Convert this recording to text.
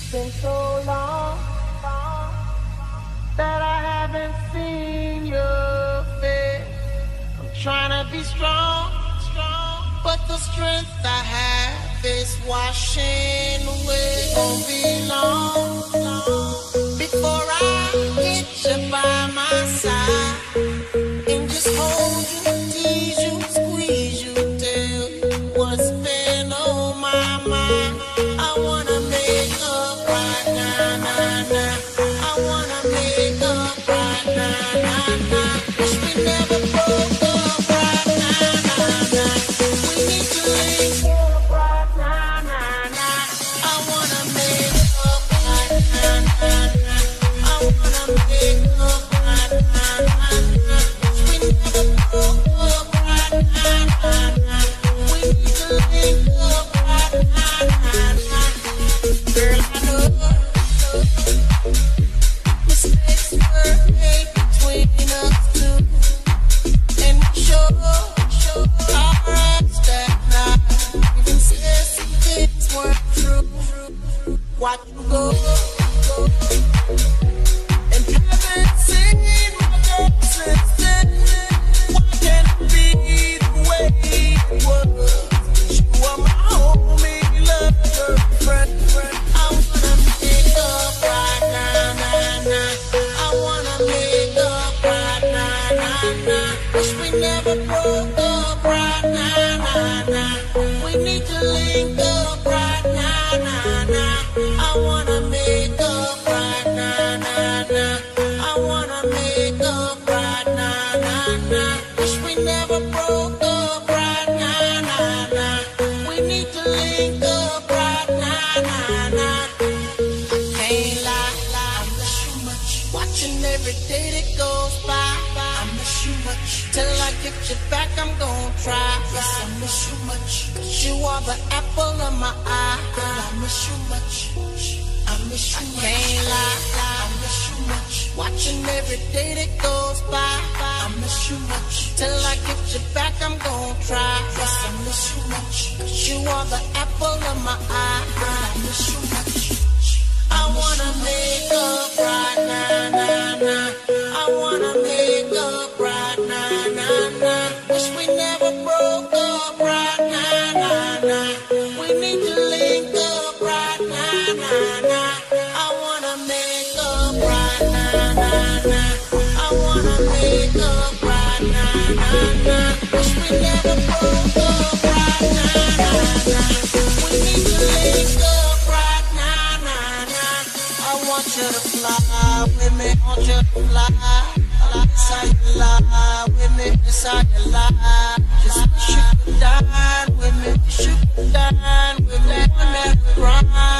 been so long that I haven't seen your face. I'm trying to be strong, but the strength I have is washing away. Won't be long before I get you by my side and just hold you, tease you, squeeze you, tell you what's been on my mind. I wanna make up right now, nah, nah. I wanna make up right now, nah, nah. Wish we never broke up right now, nah, nah. We need to link up right now, nah, nah. I wanna make up right now, nah, nah. I wanna make up right now, nah, nah. Wish we never broke up right now, nah, nah. We need to link up right now, nah, nah. Girl, I know mistakes were made between us two, and we sure our eyes that night even said some things weren't true. Watch you go and haven't seen my girl since then. Why can't it be the way it was? You are my homie, lover, friend. I wanna make up right now, nah, nah. I wanna make up right now, nah, nah. Wish we never broke up right now, nah, nah. We need to link up right now, nah, nah. I wanna make up right now, nah, nah. I wanna make up right now, nah, nah. Wish we never broke up right now, nah, nah. We need to link up right now, nah, nah. Can't lie, I miss you much. Watching every day that goes by, I miss you much. Till I get you back, I'm gon' try. Yes, I miss you much. 'Cause you are the apple of my eye. Girl, I miss you much. I miss you much. Can't lie, I miss you much. Watching every day that goes by, I miss you much. Till I get you back, I'm gon' try. Yes, I miss you much. 'Cause you are the apple of my eye. Girl, I miss you much. I wanna make up right now, nah, nah. I wanna make up right now, nah, nah. Wish we never broke up right now, nah, nah. We need to link up right now, nah, nah. I wanna make up right now, nah, nah. I wanna make up right now, nah, nah. Wish we never broke up right now, nah, nah. We need to link up right now, nah, nah. I want you to fly with me, want you to fly. It's how you lie with me, it's how you lie. Just wish you could dine with me, wish you could dine with me. One that grind.